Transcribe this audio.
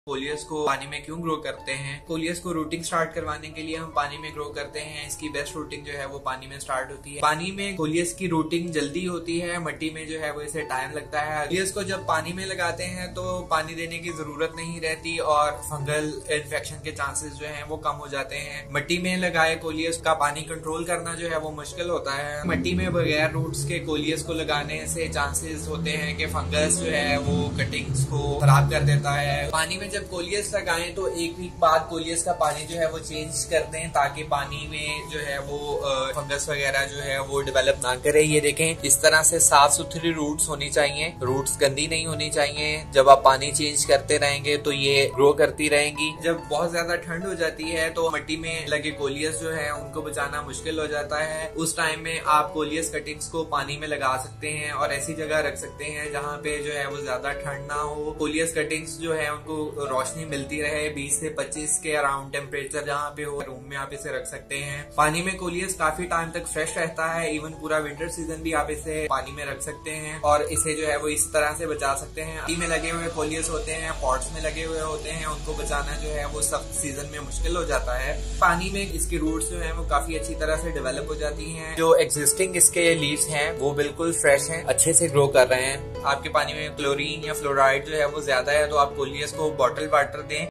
Coleus को पानी में क्यों ग्रो करते हैं। कोलियस को रूटिंग स्टार्ट करवाने के लिए हम पानी में ग्रो करते हैं। इसकी बेस्ट रूटिंग जो है वो पानी में स्टार्ट होती है। पानी में कोलियस की रूटिंग जल्दी होती है, मिट्टी में जो है वो इसे टाइम लगता है। कोलियस को जब पानी में लगाते हैं तो पानी देने की जरूरत नहीं रहती और फंगल इन्फेक्शन के चांसेस जो है वो कम हो जाते हैं। मिट्टी में लगाए कोलियस का पानी कंट्रोल करना जो है वो मुश्किल होता है। मिट्टी में बगैर रूट्स के कोलियस को लगाने से चांसेस होते हैं कि फंगस जो है वो कटिंग्स को खराब कर देता है। पानी में जब कोलियस लगाएं तो एक वीक बाद कोलियस का पानी जो है वो चेंज कर दें ताकि पानी में जो है वो फंगस वगैरह जो है वो डेवलप ना करे। ये देखें, इस तरह से साफ सुथरी रूट्स होनी चाहिए, रूट्स गंदी नहीं होनी चाहिए। जब आप पानी चेंज करते रहेंगे तो ये ग्रो करती रहेंगी। जब बहुत ज्यादा ठंड हो जाती है तो मिट्टी में लगे कोलियस जो है उनको बचाना मुश्किल हो जाता है। उस टाइम में आप कोलियस कटिंग्स को पानी में लगा सकते हैं और ऐसी जगह रख सकते हैं जहाँ पे जो है वो ज्यादा ठंड ना हो। कोलियस कटिंग्स जो है उनको रोशनी मिलती रहे, 20 से 25 के अराउंड टेम्परेचर जहाँ पे हो, रूम में आप इसे रख सकते हैं। पानी में कोलियस काफी टाइम तक फ्रेश रहता है, इवन पूरा विंटर सीजन भी आप इसे पानी में रख सकते हैं और इसे जो है वो इस तरह से बचा सकते हैं। पानी में लगे हुए कोलियस होते हैं, पॉट्स में लगे हुए होते हैं, उनको बचाना जो है वो सब सीजन में मुश्किल हो जाता है। पानी में इसकी रूट्स जो है वो काफी अच्छी तरह से डेवलप हो जाती हैं। जो एग्जिस्टिंग इसके लीव्स हैं वो बिल्कुल फ्रेश हैं, अच्छे से ग्रो कर रहे हैं। आपके पानी में क्लोरीन या फ्लोराइड जो है वो ज्यादा है तो आप कोलियस को बॉटल वाटर दें।